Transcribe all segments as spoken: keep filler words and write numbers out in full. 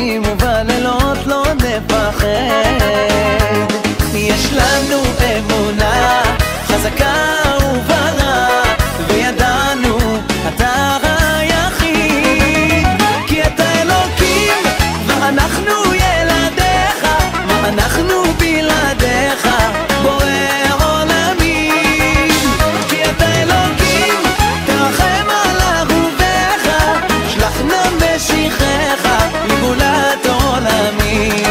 בימים ובלילות לא נפחד. יש לנו אמונה חזקה וברא, וידענו אתה היחיד, כי אתה אלוקים ואנחנו ילדיך, מה אנחנו בלעדיך בורא עולמים. כי אתה אלוקים תרחם על אהוביך, שלח נא משיחך לגאולת עולמים.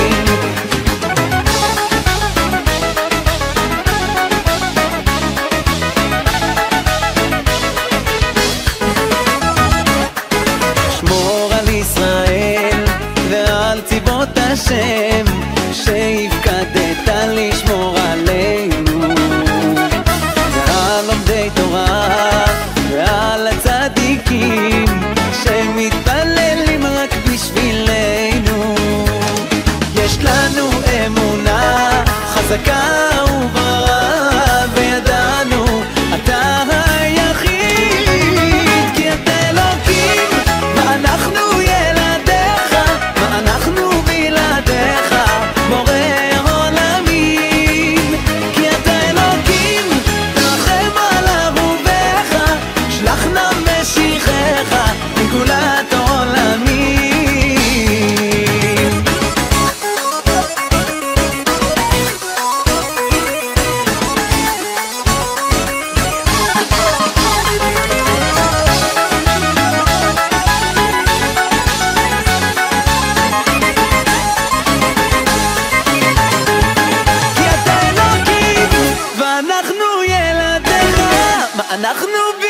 השם שהפקדת לשמור עלינו, ועל לומדי תורה ועל הצדיקים שמתפללים רק בשבילנו. יש לנו אמונה חזקה וברא, וידענו אתה היחיד, כי אתה אלוקים ואנחנו ילדיך, ואנחנו בלעדיך בורא עולמים. כי אתה אלוקים תרחם על אהוביך, שלח נא משיחך לגאולת עולמים. אנחנו